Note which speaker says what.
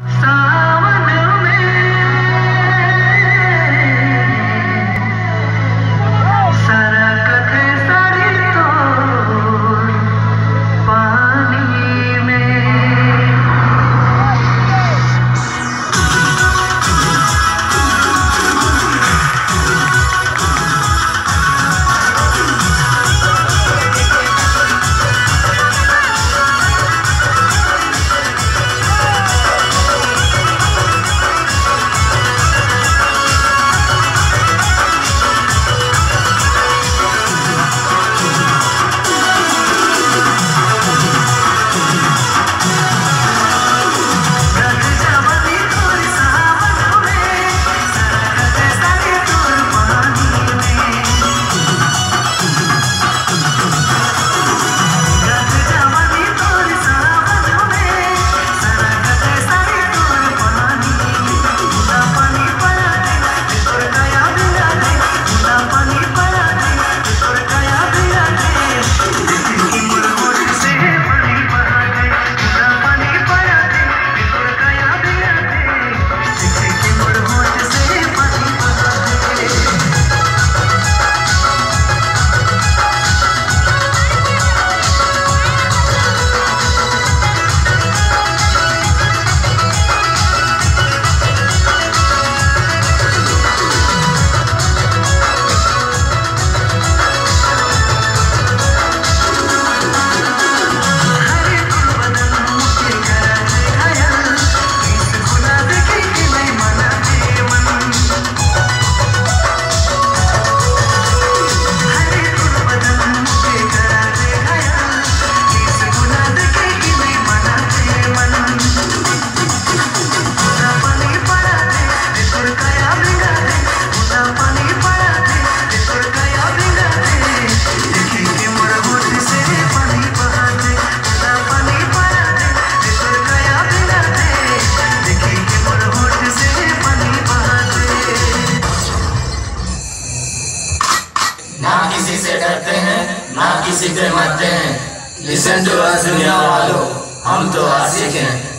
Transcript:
Speaker 1: सावन में सरकत है सारी तो पानी में।
Speaker 2: ना किसी से डरते हैं ना किसी से मरते हैं। लिसन टू अस दुनिया वालों, हम तो आशिक हैं।